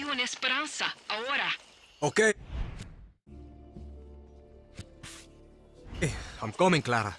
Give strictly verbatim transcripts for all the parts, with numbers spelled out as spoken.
tengo una esperanza. Ahora. Okay. Hey, I'm coming, Clara.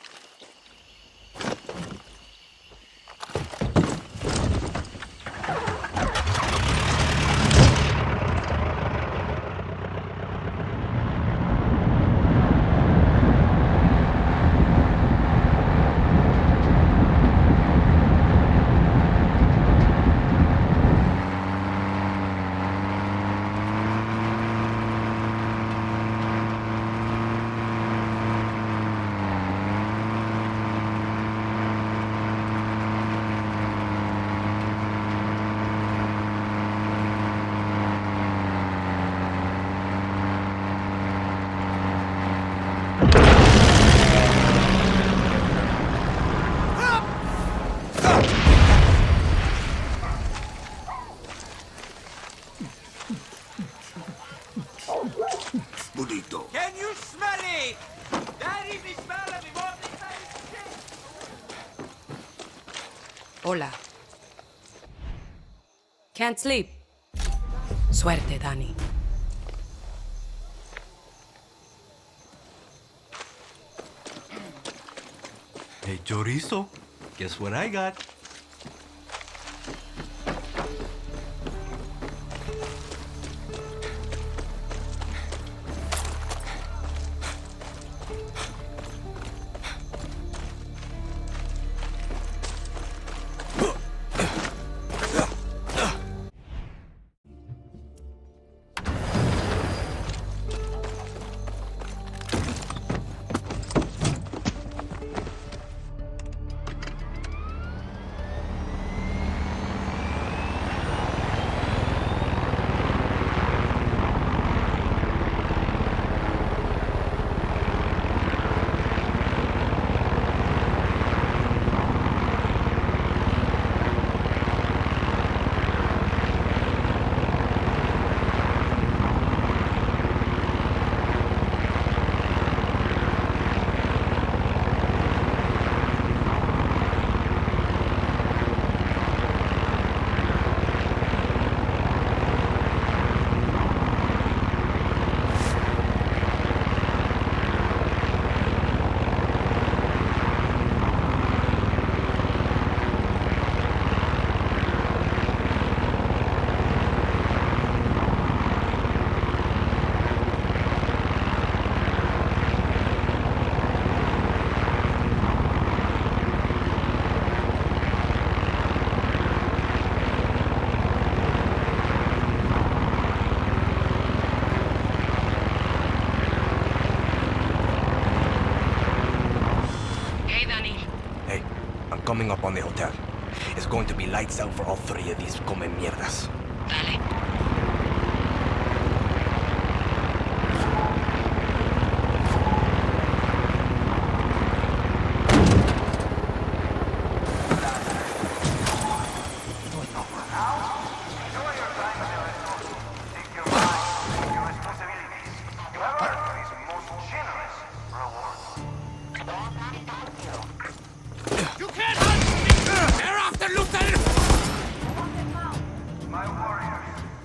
Bonito. Can you smell it? That is the smell of the morning. Hola. Can't sleep. Suerte, Dani. Hey, chorizo. Guess what I got? Coming up on the hotel. It's going to be lights out for all three of these come mierdas. Dale. My warriors.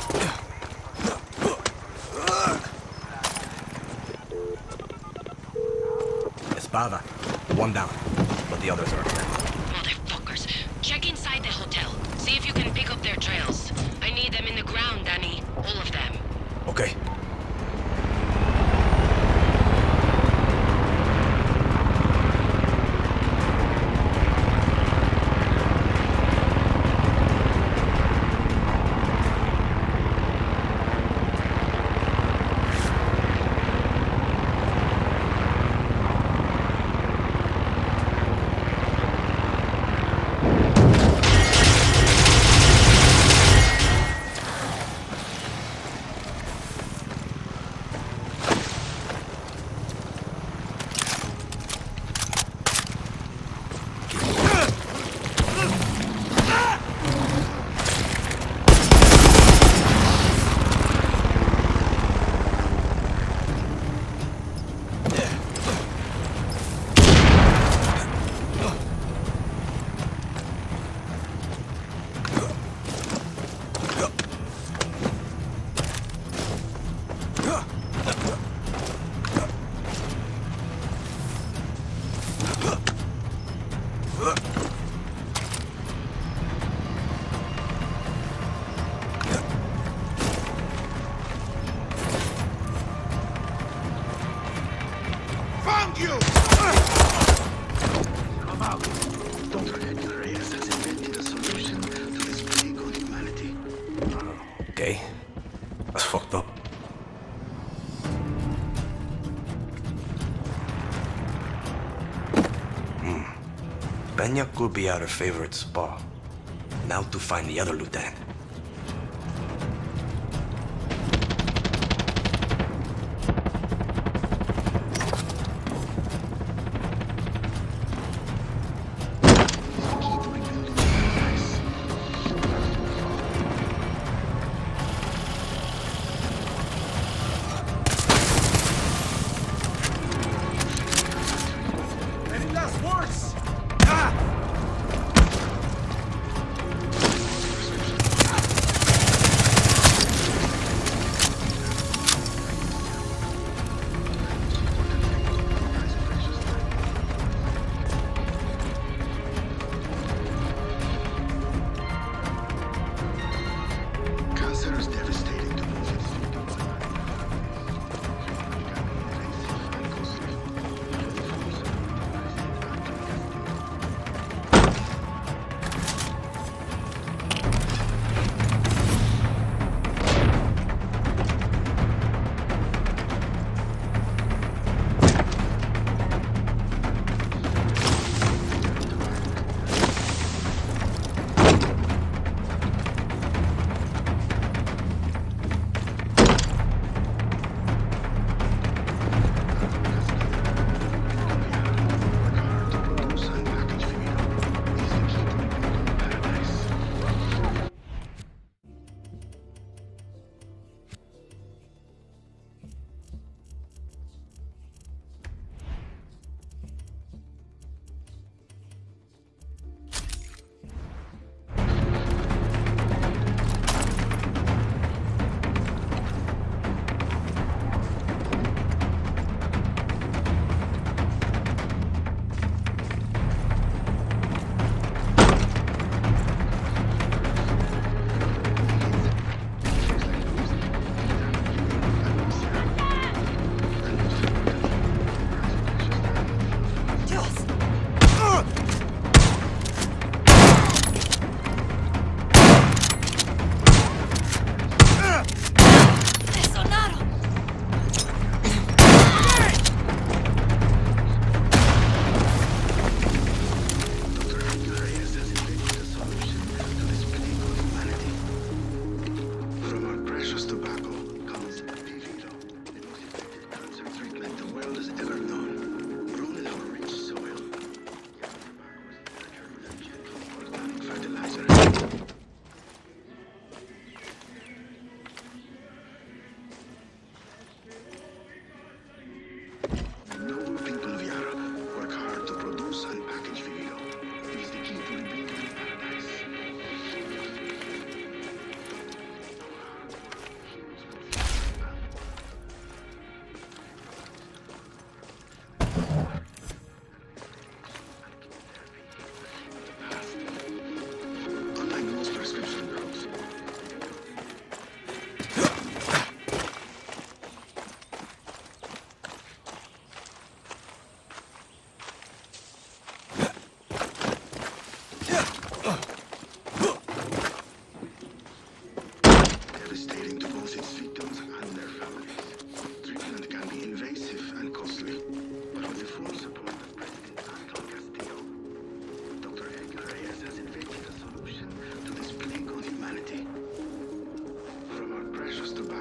Espada. One down, but the others are here. Motherfuckers. Check inside the hotel. See if you can pick up their trails. I need them in the ground, Danny. All of them. Okay. Okay. That's fucked up. Hmm. Peña could be our favorite spot. Now to find the other lieutenant.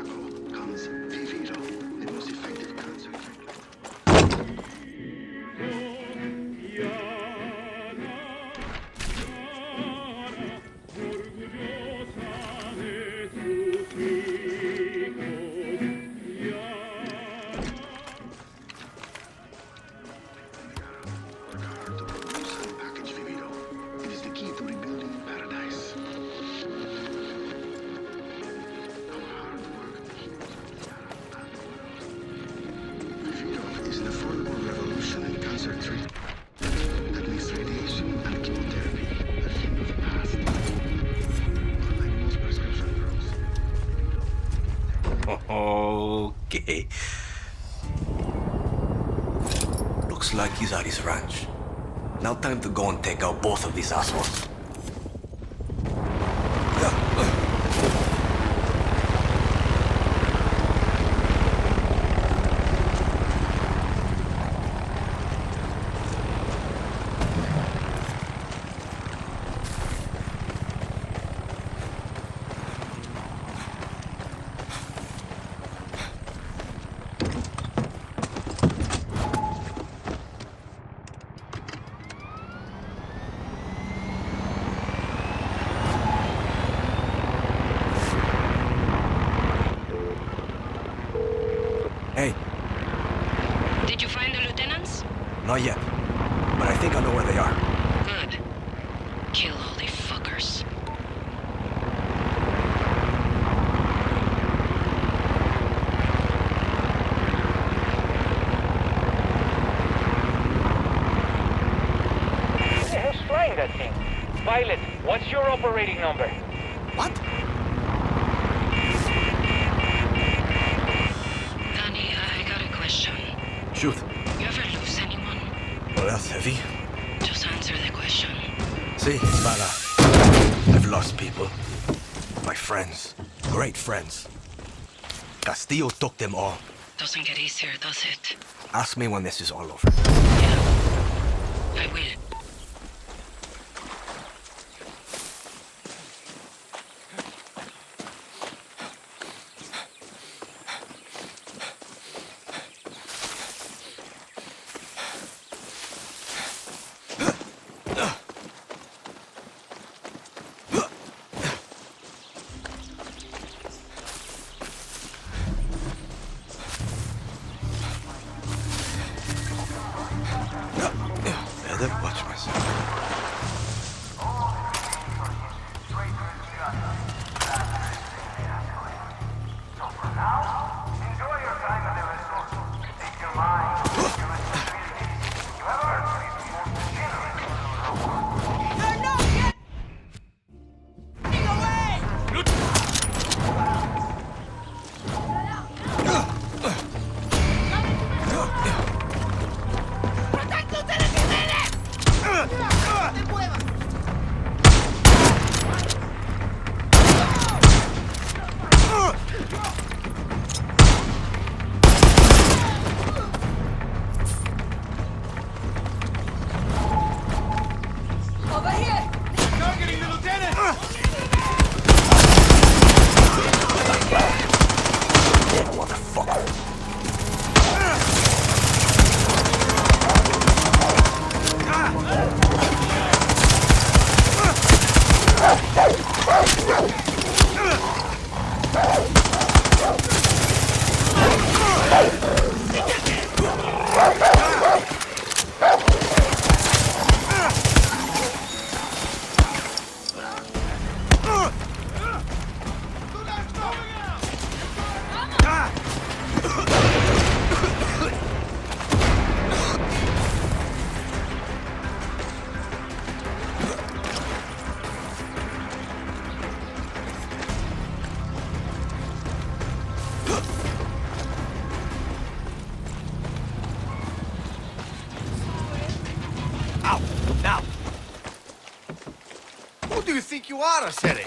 cargo comes Vivito, the most effective cancer treatment. Package Vivito. It is the key to rebuilding paradise. Our hard work Vivito is an affordable revolution in cancer treatment that makes radiation and chemotherapy a thing of the past. Unlike most prescription drugs. Okay. Looks like he's at his ranch. Now time to go and take out both of these assholes. Hey, Did you find the lieutenants? not yet. But I think I know where they are. Good. Kill all the fuckers. Who's flying that thing? Pilot, what's your operating number? What? Danny, I got a question. Shoot. You ever lose anyone? Well, that's heavy. Just answer the question. See, Bala, I've lost people. My friends. Great friends. Castillo took them all. Doesn't get easier, does it? Ask me when this is all over. Yeah. I will. Better watch myself. Targeting the lieutenant! Out! Now! Who do you think you are, Sere?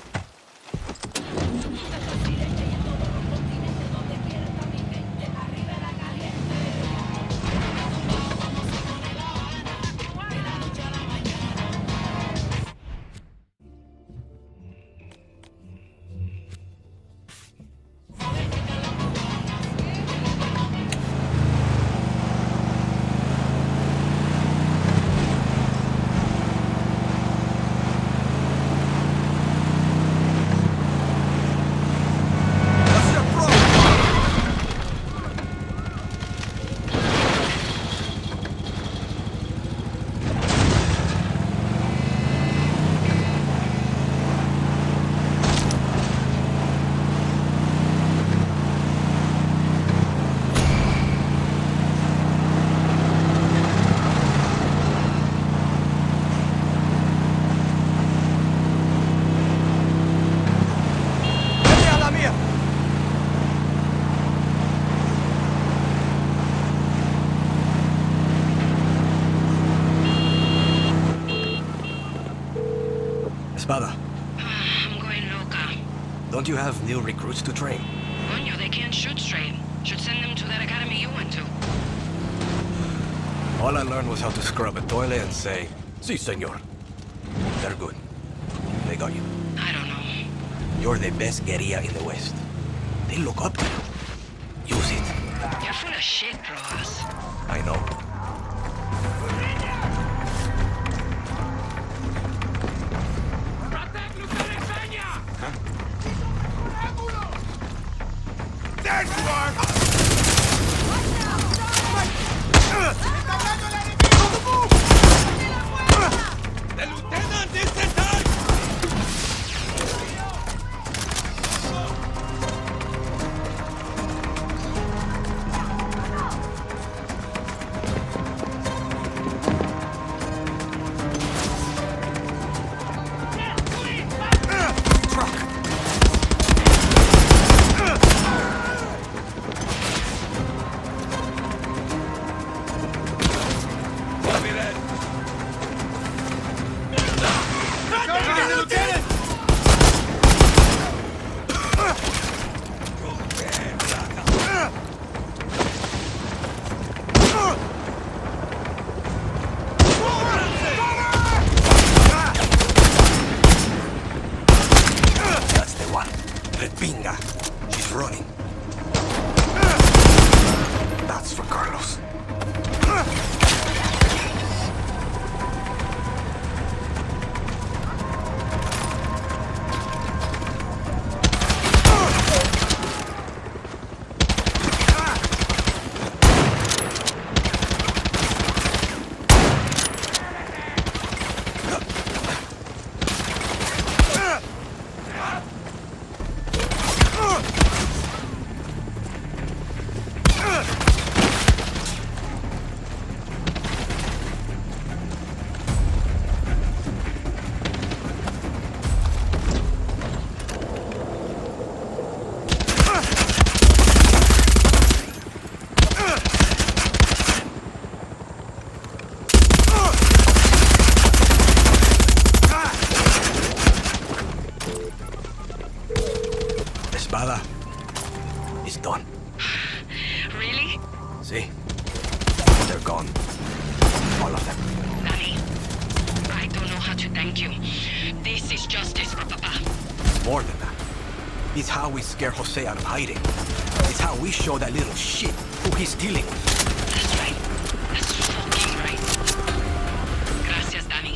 Espada, I'm going loca. don't you have new recruits to train? Coño, they can't shoot straight. Should send them to that academy you went to. All I learned was how to scrub a toilet and say, Si, senor. They're good. They got you. I don't know. You're the best guerrilla in the West. They look up to you. Use it. You're full of shit, Rojas. I know. There you are! The lieutenant is in time! That's the one. Repinga. She's running. That's for Carlos. Espada is done. Really? See? They're gone. All of them. Danny, I don't know how to thank you. This is justice for Papa. More than that. It's how we scare Jose out of hiding. It's how we show that little shit who he's dealing with. That's right. That's fucking right. Gracias, Danny.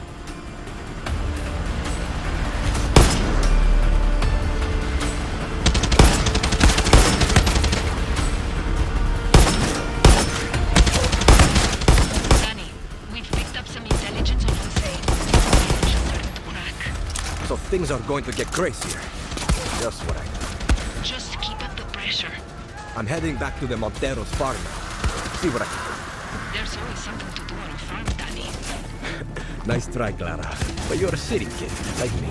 Danny, we've picked up some intelligence on Jose. He's starting to crack. So things are going to get crazier. Just what I know. Just keep up the pressure. I'm heading back to the Montero's farm now. See what I can There's always something to do on a farm, Danny. do. Nice try, Clara. But you're a city kid, like me.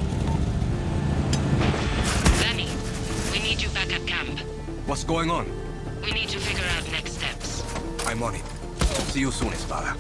Danny, we need you back at camp. What's going on? We need to figure out next steps. I'm on it. See you soon, Espada.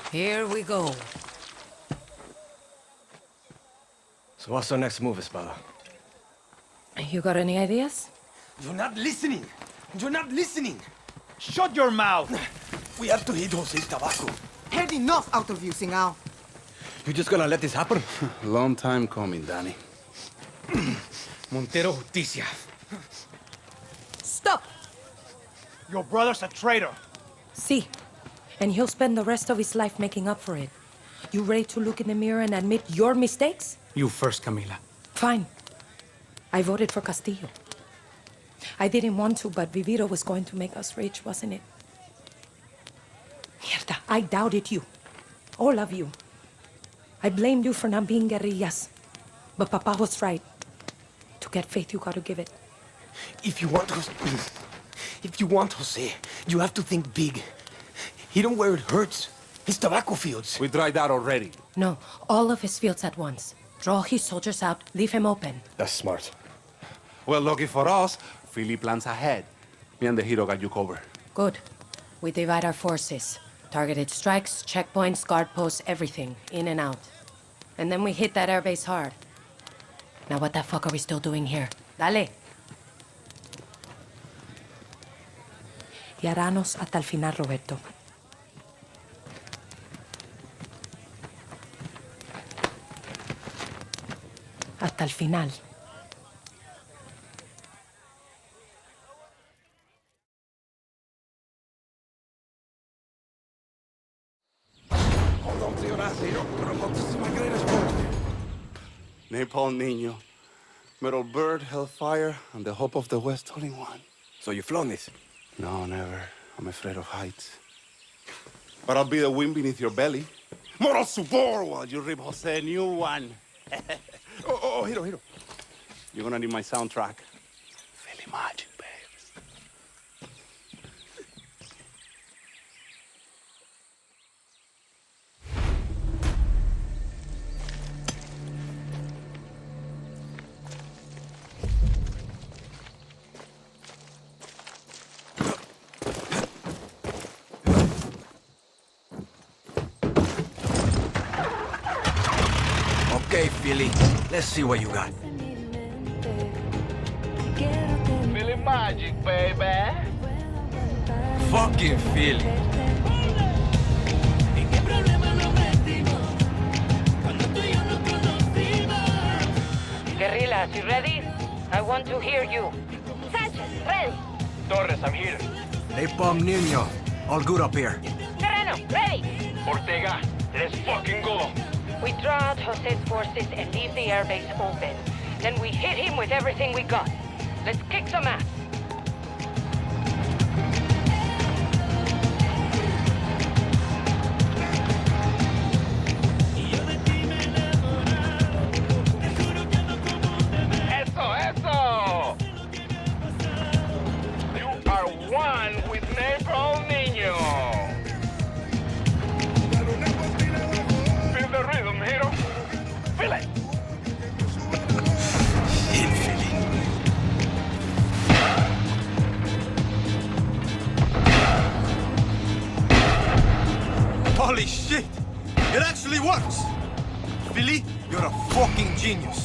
Here we go. So what's our next move, Espada? You got any ideas? You're not listening! You're not listening! Shut your mouth! We have to hit Jose's tobacco. Heard enough out of you, Singao. You just gonna let this happen? Long time coming, Danny. Montero Justicia. Stop! Your brother's a traitor. See, and he'll spend the rest of his life making up for it. You ready to look in the mirror and admit your mistakes? You first, Camila. Fine. I voted for Castillo. I didn't want to, but Viviro was going to make us rich, wasn't it? Mierda, I doubted you. All of you. I blamed you for not being guerrillas. But Papa was right. To get faith, you gotta give it. If you want Jose... if you want Jose, you have to think big. Hit him where it hurts. His tobacco fields. We tried that already. No, all of his fields at once. Draw his soldiers out, leave him open. That's smart. Well, lucky for us, Philly plans ahead. Me and the hero got you covered. Good. We divide our forces. Targeted strikes, checkpoints, guard posts, everything. In and out. And then we hit that airbase hard. Now what the fuck are we still doing here? Dale. Y haranos hasta el final, Roberto. Hasta el final. Hold on to your ass, hero. We're about to see my greatest moment. Napalm Nino. Metal Bird, Hellfire, and the Hope of the West all in one. So you flown this? No, never. I'm afraid of heights. But I'll be the wind beneath your belly. Moral support while you rip Jose a new one. oh, oh, oh, hero, hero. You're gonna need my soundtrack. Philly magic, babe. Okay, Philly. Let's see what you got. Philly magic, baby. Fucking Philly. Guerrillas, you ready? I want to hear you. Sanchez, ready. Torres, I'm here. Napalm Nino. All good up here. Serrano, ready. Ortega, let's fucking go. We draw out Jose's forces and leave the airbase open. Then we hit him with everything we got. Let's kick some ass. Eso, eso. You are one with Napalm Nino. Feel the rhythm, hero. Feel it. Hit Philly. Holy shit! It actually works! Philly, you're a fucking genius.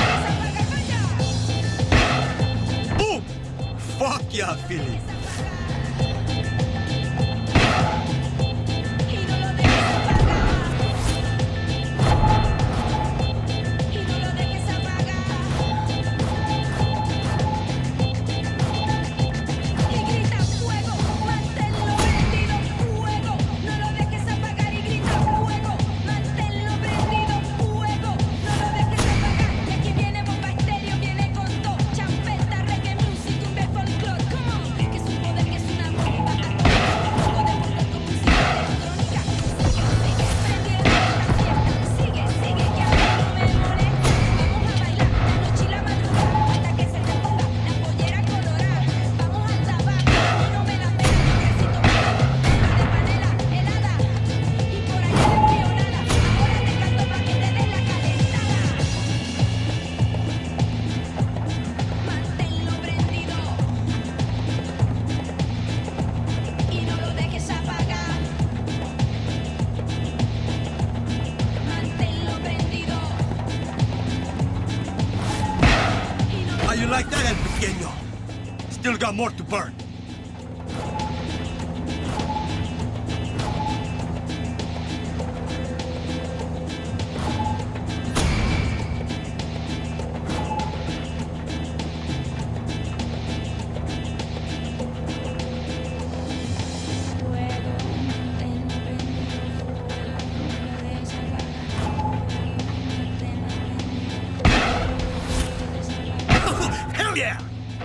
Boom! Fuck yeah, Philly. still got more to burn. Hell yeah!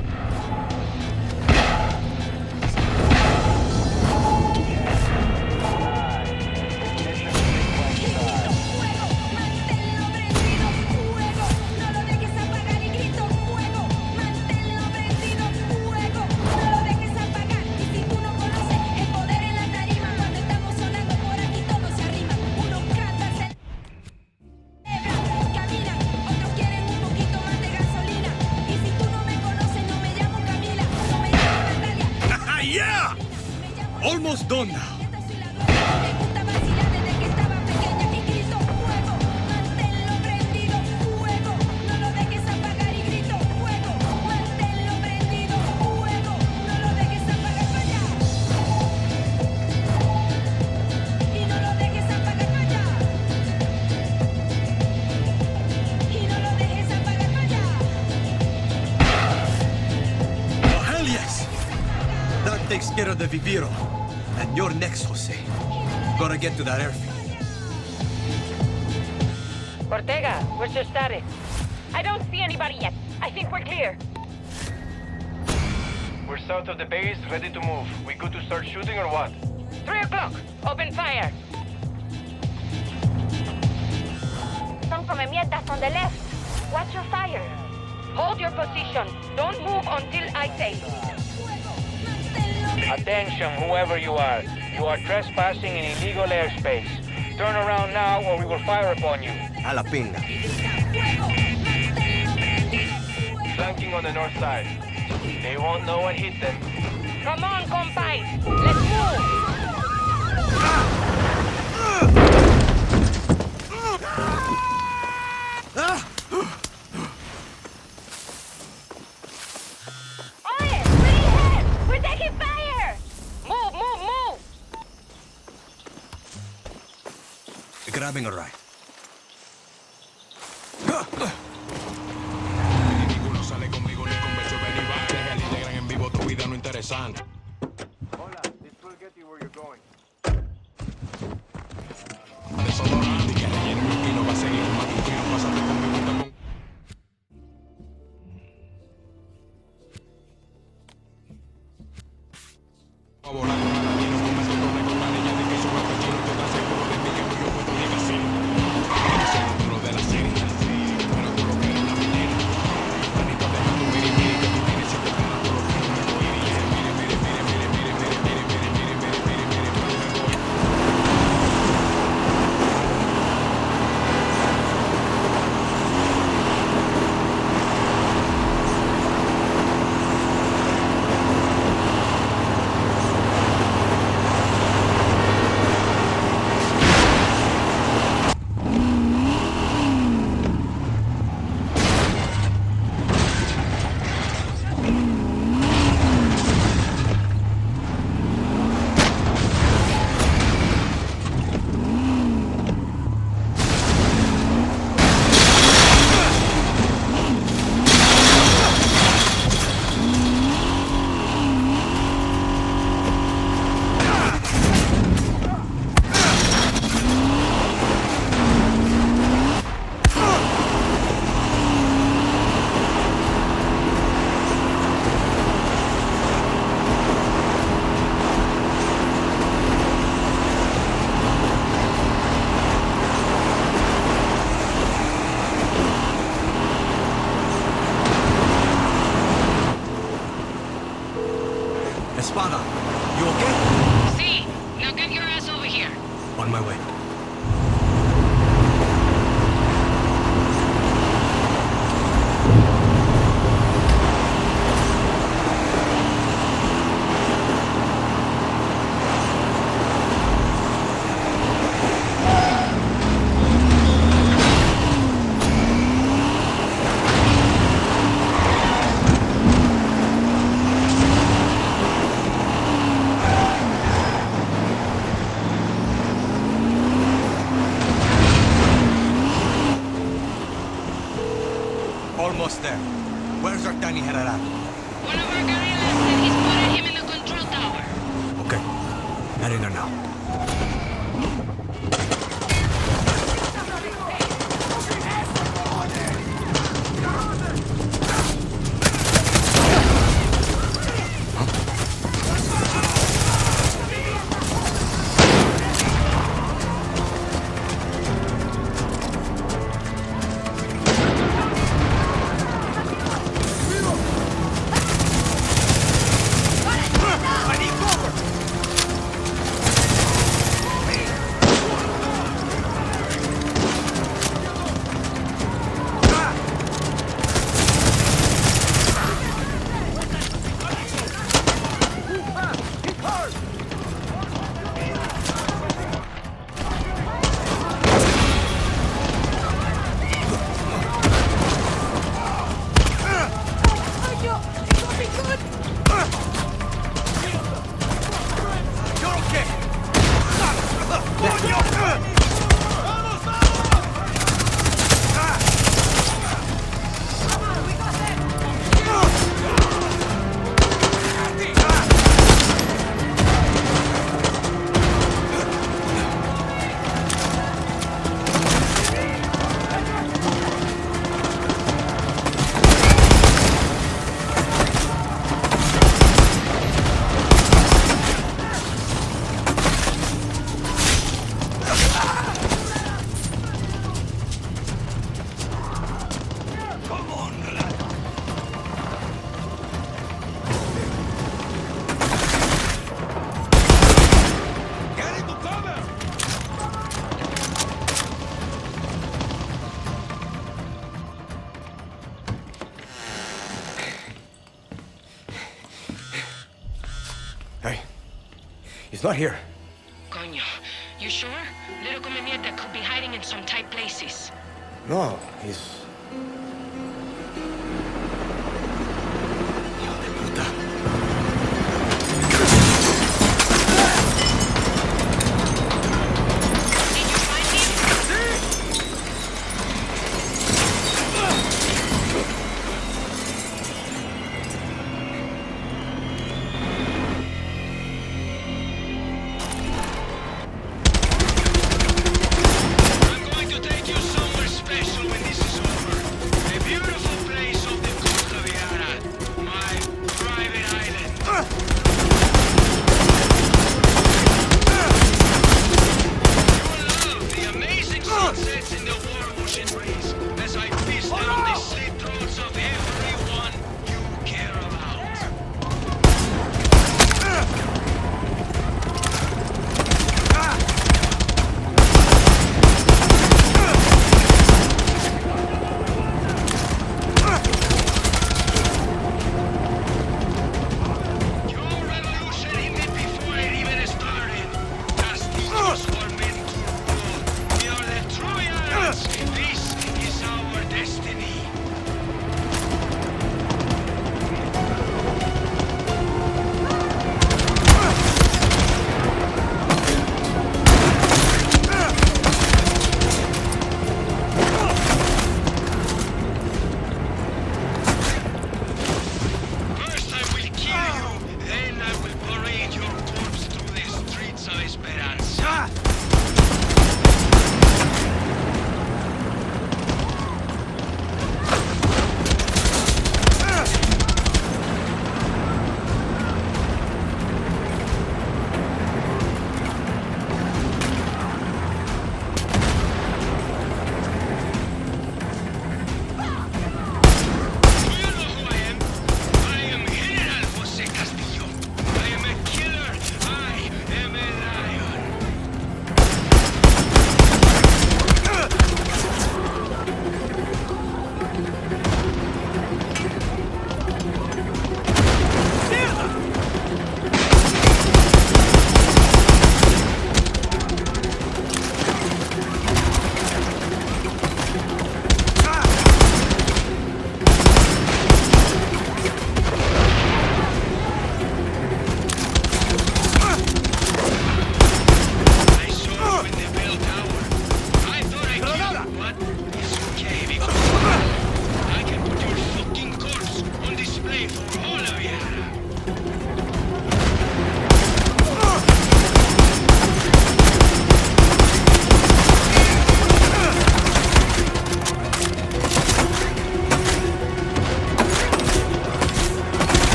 Yeah! Almost done now. Oh, hell yes! That takes care of the viviro. And you're next, Jose. Gotta get to that airfield. Ortega, what's your status? I don't see anybody yet. I think we're clear. We're south of the base, ready to move. We good to start shooting or what? Three o'clock. Open fire. Son come mierdas on the left. Watch your fire. Hold your position. Don't move until I say. Attention, whoever you are. You are trespassing in illegal airspace. Turn around now or we will fire upon you. A la pinga. Flanking on the north side. They won't know what hit them. Come on, compay. Let's move. Oye, pretty ahead! We're taking fire! Move, move, move. Grabbing a ride. Ninguno sale conmigo ni con beso ven y va. Deja el integran en vivo tu vida no interesante. Hola, this will get you where you're going. Desodorante y que rellene mi pino va a seguir matutino. Pásate con mi puta con... A volar con aladino, con meto con con la niña de que su guapo chino te da seguro de mí que yo puedo ni casino. Soy el duro de la serie, pero tú lo que eres una minera. Manito, deja tu miri miri que tú tienes siete caras por los finos. Mire, mire, mire, mire, mire, mire, mire, mire, mire, mire, mire, mire, mire, Espada, you okay? See, now get your ass over here. On my way. boss there. Where's our tiny general? One of our guerrillas said he's spotted him in the control tower. Okay. Heading there now. Hey, he's not here. Coño, you sure? Little come mierda could be hiding in some tight places. No, he's... Hijo de puta. Did you find him? I'm going to take you somewhere special when this is over.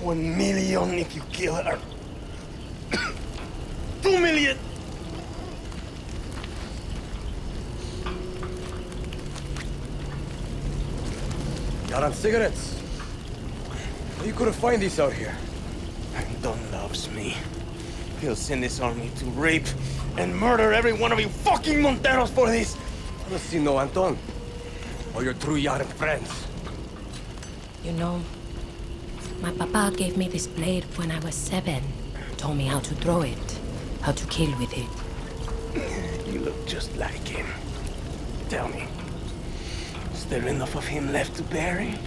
One million if you kill her. Two million! Got on cigarettes? You couldn't find these out here. Anton loves me. He'll send his army to rape and murder every one of you fucking Monteros for this. I don't see no Anton. Or your true Yaren friends. You know, my papa gave me this blade when I was seven. Told me how to throw it, how to kill with it. You look just like him. Tell me, is there enough of him left to bury?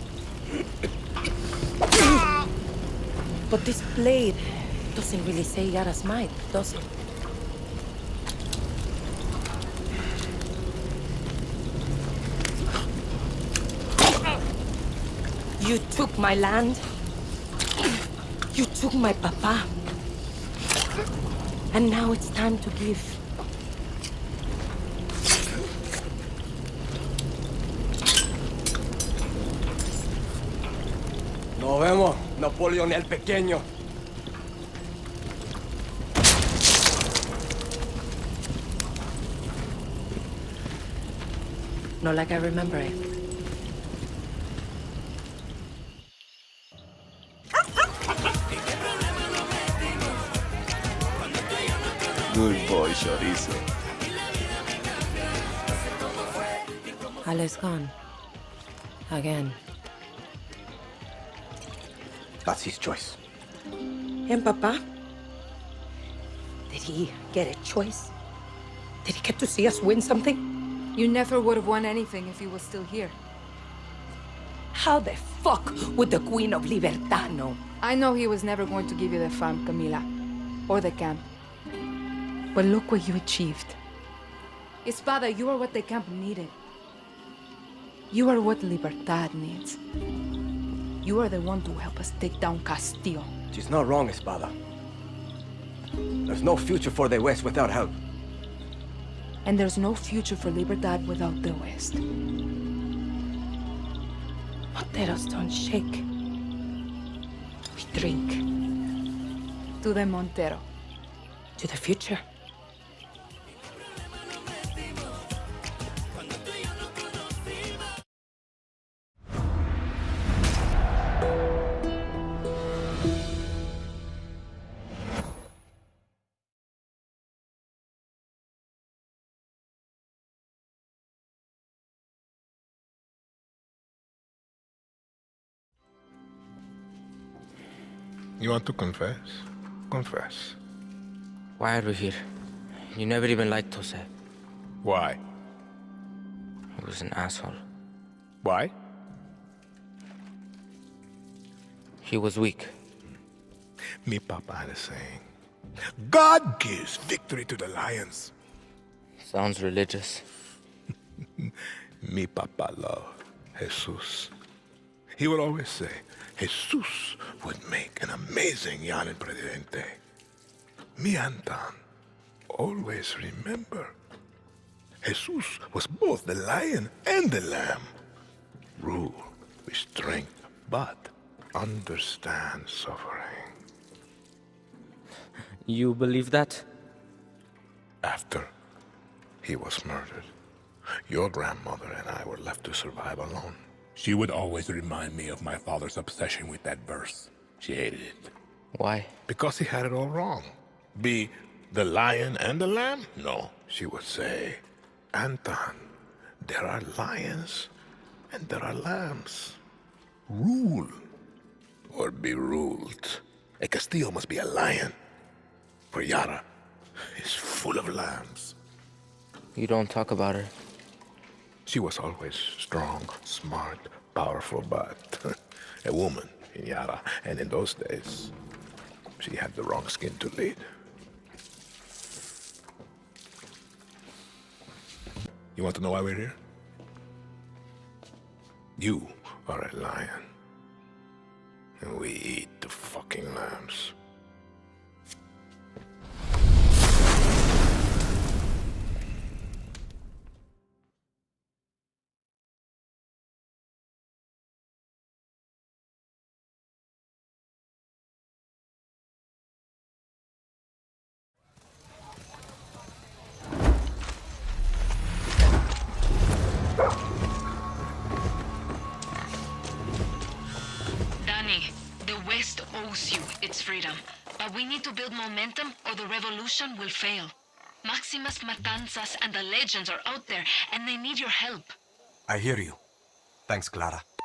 But this blade doesn't really say Yara's might, does it? You took my land. You took my papa. And now it's time to give. Nos vemos, Napoleón el Pequeño. Not like I remember it. Good boy, Chorizo. Ale's gone. Again. That's his choice. And Papa? Did he get a choice? Did he get to see us win something? You never would have won anything if he was still here. How the fuck would the Queen of Libertad know? I know he was never going to give you the farm, Camila. Or the camp. But look what you achieved. Espada, you are what the camp needed. You are what Libertad needs. You are the one to help us take down Castillo. She's not wrong, Espada. There's no future for the West without help. And there's no future for Libertad without the West. Monteros don't shake. We drink. To the Montero. To the future. You want to confess? Confess. Why are we here? You never even liked Jose. Why? He was an asshole. Why? He was weak. Me papa had a saying. God gives victory to the lions. Sounds religious. Me papa loved Jesus. He would always say, Jesus would make an amazing Llanen Presidente. Me Anton always remember, Jesus was both the lion and the lamb. Rule with strength, but understand suffering. You believe that? After he was murdered, your grandmother and I were left to survive alone. She would always remind me of my father's obsession with that verse. She hated it. Why? Because he had it all wrong. Be the lion and the lamb? No. She would say, Anton, there are lions and there are lambs. Rule or be ruled. A Castillo must be a lion. For Yara is full of lambs. You don't talk about her. She was always strong, smart, powerful, but a woman in Yara. And in those days, she had the wrong skin to lead. You want to know why we're here? You are a lion. And we eat the fucking lambs. West owes you its freedom. But we need to build momentum or the revolution will fail. Maximus Matanzas and the legends are out there, and they need your help. I hear you. Thanks, Clara.